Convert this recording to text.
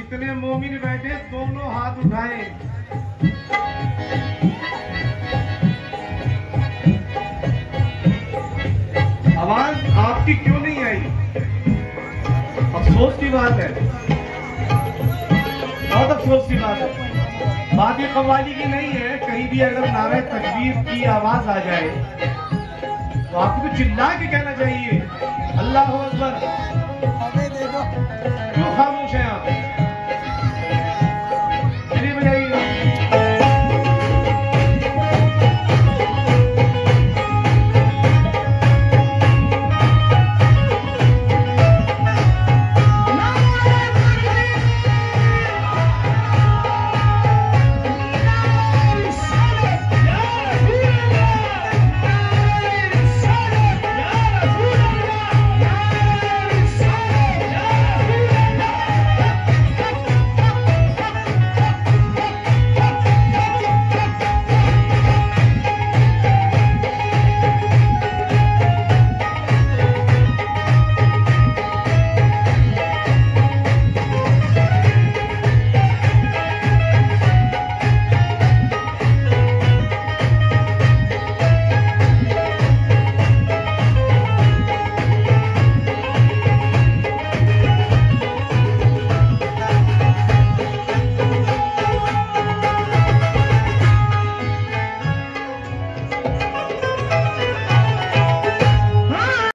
जितने मोमिन बैठे दोनों हाथ उठाए। आवाज आपकी क्यों नहीं आई? अफसोस की बात है, बहुत अफसोस की बात है। बात ये कव्वाली की नहीं है, कहीं भी अगर नारे तकबीर की आवाज आ जाए तो आपको चिल्ला के कहना चाहिए अल्लाह हू अकबर। क्यों खामोश हैं आप?